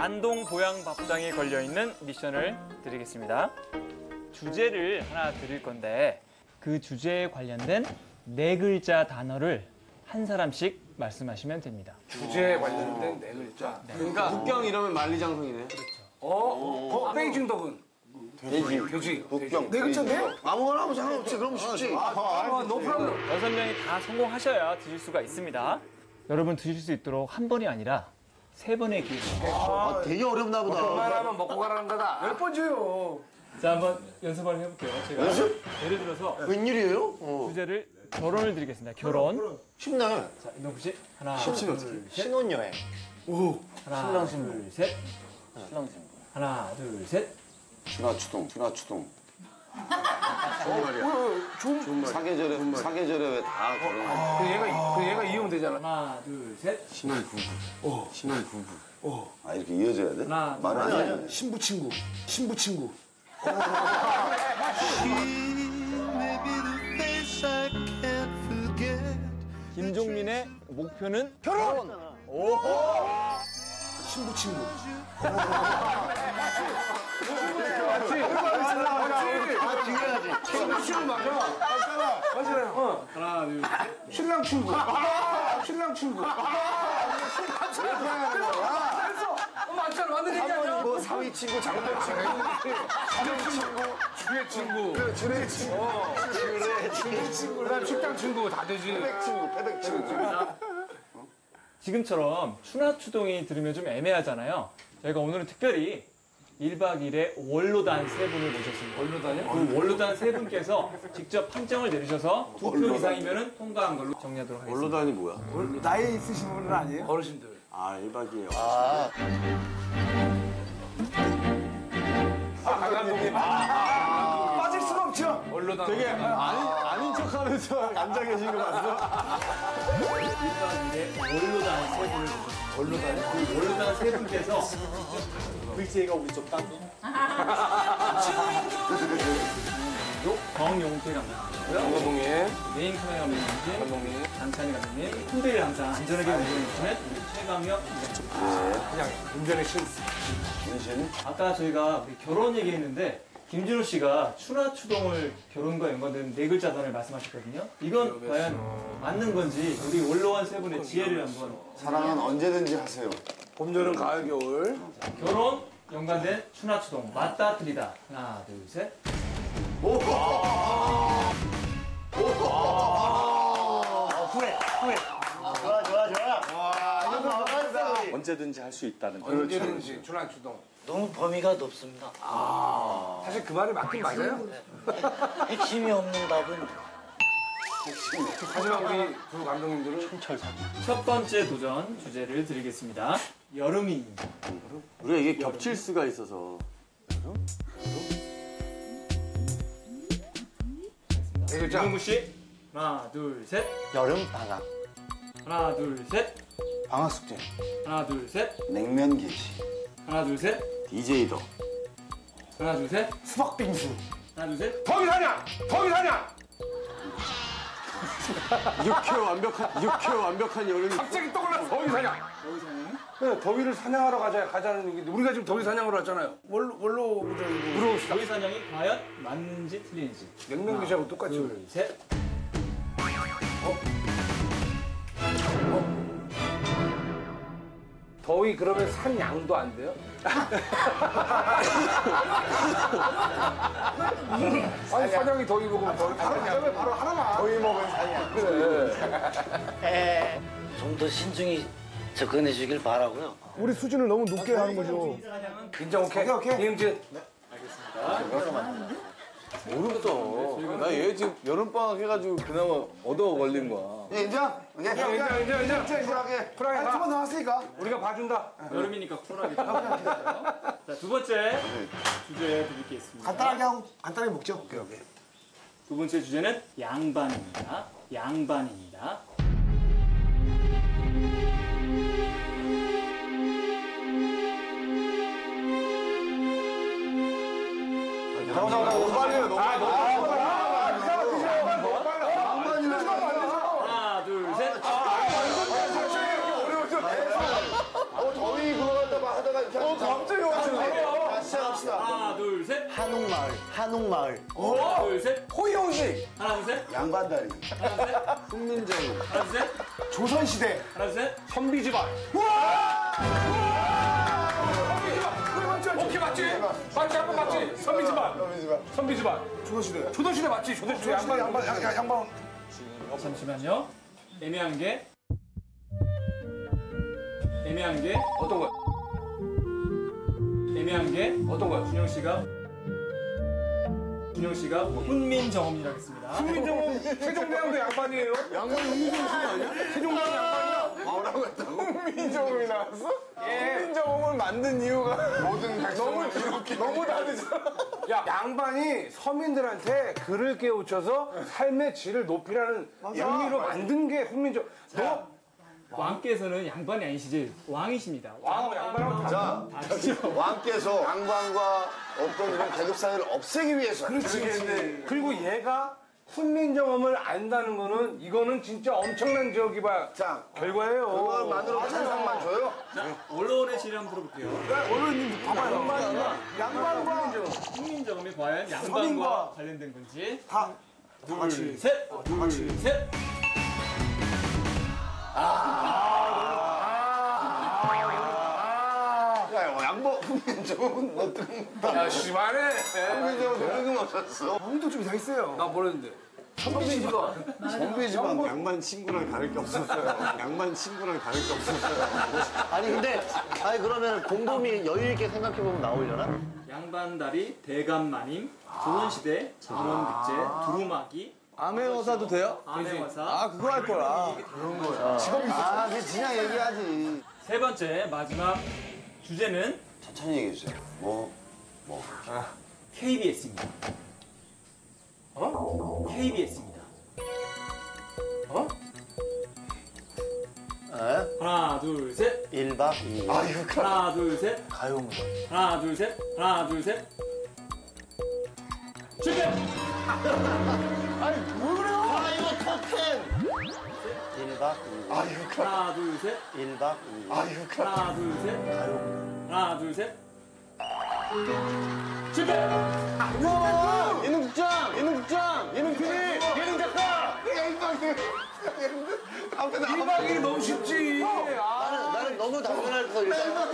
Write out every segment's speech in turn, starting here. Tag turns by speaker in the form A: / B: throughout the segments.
A: 안동 보양밥상에 걸려있는 미션을 드리겠습니다. 주제를 하나 드릴 건데 그 주제에 관련된 4글자 단어를 한 사람씩 말씀하시면 됩니다.
B: 주제에 관련된 4글자.
C: 그러니까 북경 이러면 만리장성이네.
B: 베이징덕은? 돼지.
C: 북경.
B: 4글자인데?
C: 아무거나 하면 상관없지. 그럼 쉽지.
B: 노프라블.
A: 6명이 다 성공하셔야 드실 수가 있습니다. 여러분 드실 수 있도록 한 번이 아니라 3번의 기회입니다.
C: 되게 어렵나 보다.
B: 그만하면 먹고 가라는 거다. 몇 번 줘요?
A: 자, 한번 연습을 해볼게요. 제가 예를 들어서
C: 웬일이에요?
A: 주제를 결혼을 드리겠습니다. 결혼.
C: 쉽네.
A: 자, 인동 씨. 하나,
C: 쉽지
A: 둘,
C: 어떻게.
A: 셋.
C: 신혼여행.
A: 하나, 둘, 셋. 하나, 둘, 셋.
C: 준하추동. 좋은 말이야. 사계절에 왜 다 결혼하지?
B: 얘가 이용 되잖아.
A: 하나, 둘, 셋.
C: 신혼부부. 아, 이렇게 이어져야 돼?
A: 하나,
C: 말은 안 해.
B: 신부친구.
A: 김종민의 목표는
C: 결혼!
B: 신부친구. 신부친구 맞아. 맞아요.
A: 하나, 둘, 셋.
B: 신랑 친구. 맞잖아. 맞는 얘기 아니야?
C: 뭐 사위 친구, 장모 친구.
B: 주례 친구.
C: 주례 친구.
B: 그다음 식당 친구 다 되지.
C: 패백 친구.
A: 지금처럼 추나추동이 들으면 좀 애매하잖아요. 저희가 오늘은 특별히 1박 2일에 원로단 3분을 모셨습니다.
B: 원로단이요?
A: 그 원로단 3분께서 직접 판정을 내리셔서 2표 이상이면 통과한 걸로 정리하도록 하겠습니다.
C: 원로단이 뭐야?
D: 나이 있으신 분은 아니에요?
B: 어르신들.
C: 아, 1박 2일.
B: 감독님.
D: 빠질 수가 없죠?
B: 원로단.
C: 되게 아닌 척하면서 앉아 계신 거 봤어?
A: 1박 2일에 원로단 3분을 모셨습니다. 원로단이요? 그 원로단 3분께서 글씨가 우리 좀 딴. 정용태 감독님이고요.
B: 감독님.
A: 메인 카메라 감독님, 장찬희 감독님, 흔들을 항상 안전하게 운전해주시는 우리 최강혁 기자님.
B: 그냥 운전의 신.
A: 아까 저희가 우리 결혼 얘기했는데 김진호 씨가 추나추동을 결혼과 연관된 4글자 단어를 말씀하셨거든요. 이건 과연 맞는 건지 우리 원로원 3분의 지혜를 한번.
C: 사랑은 언제든지 하세요.
B: 봄, 여름, 가을, 겨울.
A: 결혼 연관된 추나추동 맞다 틀리다. 하나, 둘, 셋.
C: 후회. 좋아.
E: 언제든지 할 수 있다는 거.
B: 언제든지 주난추동.
F: 너무 범위가 높습니다.
B: 사실 그 말이 맞긴 맞아요.
F: 핵심이 없는 답은
B: 하지만 우리 두 감독님들은
A: 첫 번째 도전 주제를 드리겠습니다. 여름입니다.
C: 우리가 이게 겹칠 수가 있어서.
A: 이동구 씨. 하나, 둘, 셋.
C: 여름 방학.
A: 하나, 둘, 셋.
C: 방학 숙제.
A: 하나, 둘, 셋.
C: 냉면 게시.
A: 하나, 둘, 셋.
C: DJ도.
A: 하나, 둘, 셋.
C: 수박 빙수.
A: 하나, 둘, 셋.
B: 더위 사냥!
C: 이렇게 완벽한 여름이.
B: 갑자기 떠올라서 더위 사냥! 네, 더위를 사냥하러 가자는 얘기인데 우리가 지금 더위 사냥하러 왔잖아요. 뭘로 물어봅시다.
A: 더위 사냥이 과연 맞는지 틀리는지.
B: 냉면 기시하고 똑같이.
A: 둘, 셋.
B: 더위 그러면 산 양도 안 돼요? 아니 사냥이 더위 먹으면 더위 사냥. 바로 하나만. 더위 먹은 사냥. 그래.
F: 좀 더 신중히 접근해 주길 바라고요.
D: 우리 수준을 너무 높게 하는 거죠.
B: 인정 오케이? 이응진.
C: 모르겠어. 나 얘 지금 여름방학 해가지고 그나마 얻어 걸린 거야.
D: 인정?
B: 인정. 쿨하게 가.
D: 두번 나왔으니까.
B: 우리가 봐준다.
A: 여름이니까 쿨하게. 자, 두 번째 주제 드리겠습니다.
D: 간단하게 먹죠. 오케이.
A: 두 번째 주제는 양반입니다. 양반입니다.
C: 너무 빨리요. 너무 빨리.
A: 하나, 둘, 셋.
C: 더위 그거 갖다 막 하다가 갑자기 오시네. 시작합시다.
A: 하나, 둘, 셋.
D: 한옥마을. 한옥마을.
A: 하나, 둘, 셋.
B: 호이용식.
A: 하나, 둘, 셋.
C: 양반다리.
A: 하나, 둘, 셋.
C: 훈민정음.
A: 하나, 둘, 셋.
D: 조선시대.
A: 하나, 둘, 셋.
B: 선비집안. 선비집안. 오케이 맞지? 맞지 한번 맞지? 선비집안. 선비집안.
D: 조선시대.
B: 조선시대 맞지? 조선시대 양반.
A: 잠시만요. 애매한 게
B: 어떤 거야?
A: 어떤 거야? 준영 씨가 훈민정음이라고 했습니다.
B: 훈민정음 세종대왕도 양반이에요?
C: 양반 훈민정음 아니야?
B: 세종대왕 양반이야?
C: 뭐라고 했다고?
D: 훈민정음이 나왔어? 훈민정음을 만든 이유가 모든 너무 다르잖아.
B: 야 양반이 서민들한테 글을 깨우쳐서 삶의 질을 높이라는 의미로 만든 게 훈민정음. 너
A: 왕께서는 양반이 아니시지 왕이십니다.
B: 양반하고
C: 자, 왕께서 양반과 어떤 이런 계급 사회를 없애기 위해서.
B: 그리고 얘가 훈민정음을 안다는 거는 이거는 진짜 엄청난 저기 봐
C: 자,
B: 결과예요.
C: 그것만으로 찬상만 줘요?
A: 언론의 질을 한번 들어볼게요.
D: 어른님 봐봐요. 양반과
A: 훈민정음이 과연 양반과
D: 서민과
A: 관련된 건지
D: 다
A: 둘, 셋. 둘, 셋.
C: 야, 양반 훈민정음은 어떤
B: 야 심하네.
C: 훈민정음 그런 건 없었어.
D: 형도 좀 이상했어요.
B: 나 모르는데. 선비집안.
C: 선비집안
E: 양반 친구랑 다를 게 없었어요. 양반 친구랑 다를 게 없었어요.
G: 아니 근데 아니 그러면 곰곰이 여유 있게 생각해 보면 나오려나?
A: 양반다리, 대감마님, 조선시대, 장원백제, 두루마기,
E: 암행어사도 돼요?
A: 암행어사.
E: 아 그거 할 거야.
G: 아 그냥 그냥 얘기하지.
A: 세 번째 마지막 주제는
C: 천천히 얘기해 주세요.
A: KBS입니다. KBS입니다. 하나, 둘, 셋.
G: 1박 2일
A: 하나, 둘, 셋.
G: 가요무대.
A: 하나, 둘, 셋. 하나, 둘, 셋. 실패!
G: 가요 톱10. 1박 2일
A: 하나, 둘, 셋.
G: 1박 2일
A: 하나, 둘, 셋.
G: 가요무대.
A: 하나, 둘, 셋. 실패!
E: 예능국장, 예능국장, 예능TV, 예능작가.
B: 일박이 너무 쉽지.
G: 나는 너무 당연할 거 일단.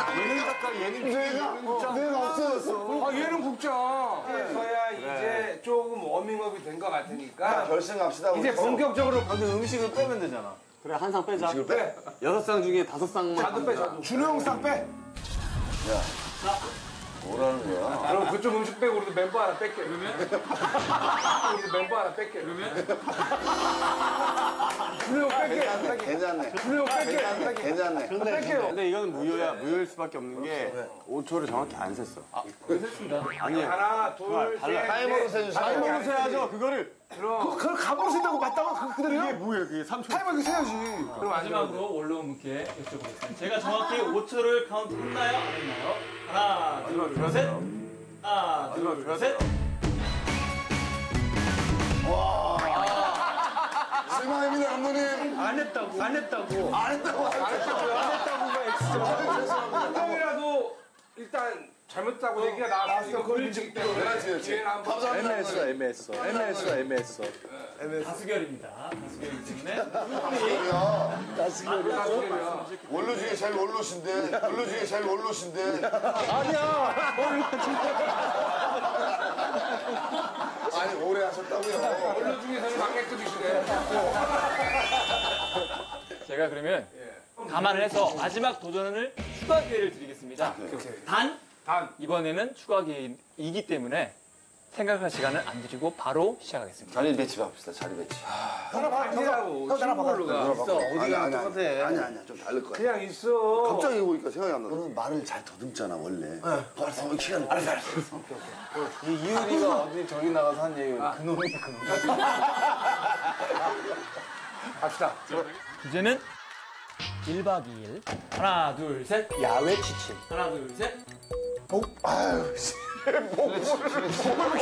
C: 내가 없어졌어.
B: 아 얘는 국장. 그래서야 이제 조금 워밍업이 된 것 같으니까
C: 결승합시다.
B: 이제 본격적으로
E: 근데 음식을 빼면 되잖아. 그래 한 상 빼자.
C: 지금 빼.
E: 6상 중에 5상만.
B: 자두 빼 자두.
D: 준호 상 빼.
C: 뭐라는 거야?
B: 그럼 그쪽 음식 빼고 우리도 멤버 하나 뺄게. 그러면? 우리도 멤버 하나 뺄게. 그러면? 준호 뺄게.
C: 괜찮네.
B: 준호 뺄게.
C: 괜찮네.
B: 뺄게요.
E: 근데 이건 무효야. 무효일 수밖에 없는 게 5초를 정확히 안 셌어.
B: 하나, 둘, 셋.
C: 타이머로 세주세요.
E: 타이머로 세야죠. 그거를.
D: 그걸 감으로 쓴다고 맞다고 그대로요?
E: 이게 뭐예요? 그게 3초.
D: 타이머 이거 세야지.
B: 그럼 안 되면
A: 마지막으로 원로분께 여쭤보겠습니다. 제가 정확히 5초를 카운트 했나요? 안 했나요? 하나, 둘, 셋. 하나, 둘, 셋.
C: 실망입니다, 감독님.
B: 안 했다고. 형이라도 일단 잘못했다고 얘기가 나왔으니까 그걸 인식 때문에 기회는 한번
E: 애매했어.
A: 다수결입니다. 다수결이기 때문에
C: 원로 중에 제일 원로신데. 원로 중에 제일 원로신데. 아니, 오래 하셨다고요.
B: 원로 중에서는 막내급이시네.
A: 제가 그러면 감안을 해서 마지막 도전을 추가 기회를 드리겠습니다. 단 이번에는 추가 기회이기 때문에 생각할 시간을 안 드리고 바로 시작하겠습니다.
C: 자리 배치 합시다, 자리 배치.
B: 아니라고. 친구로가.
C: 어디가 똑같아. 아니야, 좀 다를 거야.
B: 그냥 있어.
C: 갑자기 보니까 생각이 안 나. 너는 말을 잘 더듬잖아, 원래. 벌써 시간 알았어.
E: 이 이효리가 어디 저기 나가서 한 얘기가 그놈이.
B: 갑시다.
A: 주제는 1박 2일. 하나, 둘, 셋.
G: 야외 취침.
A: 하나, 둘, 셋.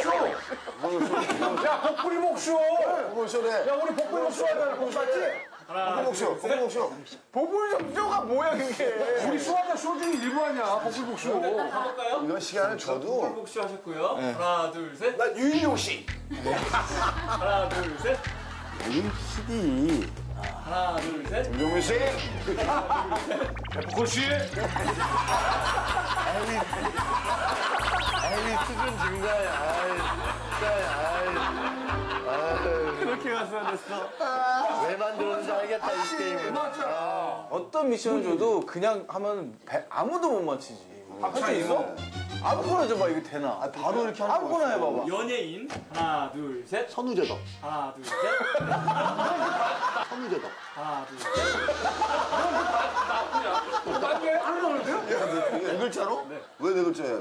B: 야, 복부리 목쇼.
C: 뭘 쇼래?
B: 야, 우리 복부리 목쇼 하잖아. 거기 맞지?
D: 복쇼, 복쇼.
E: 보불쇼가 뭐야 그게?
B: 우리 수화자 쇼 중에 일부 아니야, 복불복쇼.
A: 가볼까요?
D: 이런 시간을 줘도.
A: 복수 하셨고요. 하나, 둘, 셋.
D: 나 유인용 씨.
A: 하나, 둘, 셋.
C: CD.
A: 하나, 둘, 셋.
B: 김종민 씨. 백복호 씨.
G: 에이, 수준 증가해. 아이, 진짜,
C: 그렇게 갔어야 됐어.
G: 왜 만들었는지 알겠다, 이 게임은.
C: 어떤 미션을 줘도 그냥 하면 아무도 못 맞히지. 할 수 있어? 아무거나 줘봐 이게 되나?
G: 바로 이렇게 하는
C: 아무거나 해봐봐.
A: 연예인. 하나, 둘, 셋.
G: 선우재덕.
A: 하나, 둘, 셋.
G: 선우재덕.
A: 하나, 둘, 셋.
D: 네 글자로? 왜 네 글자야?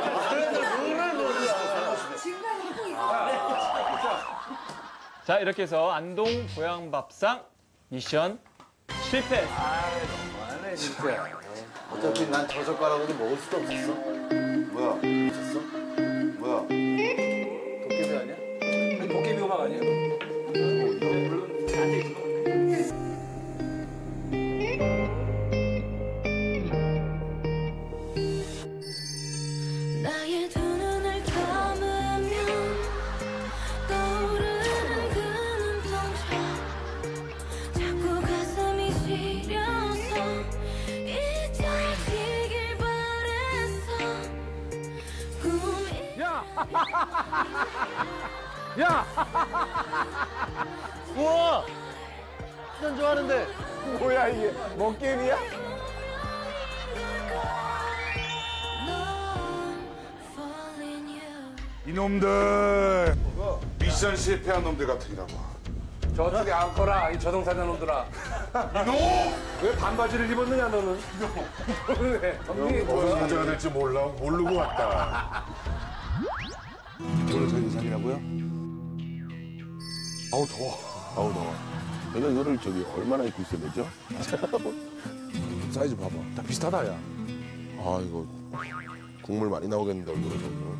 A: 자, 이렇게 해서 안동 보양밥상 미션 실패.
C: 안해 진짜. 어차피 난 저 젓가락으로 먹을 수도 없었어.
D: 뭐야?
C: 미쳤어?
D: 뭐야?
C: 도깨비 아니야?
B: 도깨비 음악 아니에요?
H: 나의 두 눈을 감으면 떠오르는 그 눈동자 자꾸 가슴이 시려서 잊혀지길 바랬어 꿈이
G: 우와! 난 좋아하는데.
E: 뭐야 이게? 먹게임이야?
H: falling you
B: 이놈들. 미션 실패한 놈들 같으리라고. 저쪽에 앙커라, 이 저승사자 놈들아. 이놈! 왜 반바지를 입었느냐, 너는? 너는 왜? 덤비
I: 무슨 문제가 될지 모르고 왔다.
B: 오늘 저희 의상이라고요?
I: 아우 더워. 아우 더워. 내가 이거를 저기 얼마나 입고 있어야 되죠? 사이즈 봐봐. 다 비슷하다 야. 아 이거 국물 많이 나오겠는데 얼굴에서.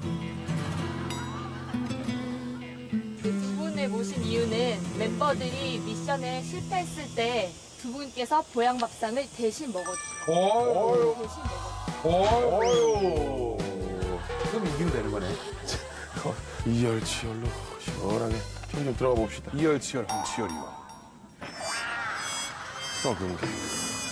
J: 두 분을 모신 이유는 멤버들이 미션에 실패했을 때 두 분께서 보양밥상을 대신 먹어주세요. 대신 먹어주세요.
I: 어유. 그럼 이기면 되는 거네. 이열치열로 시원하게 좀 들어가 봅시다.
B: 이열치열, 황치열이와.
I: 경기.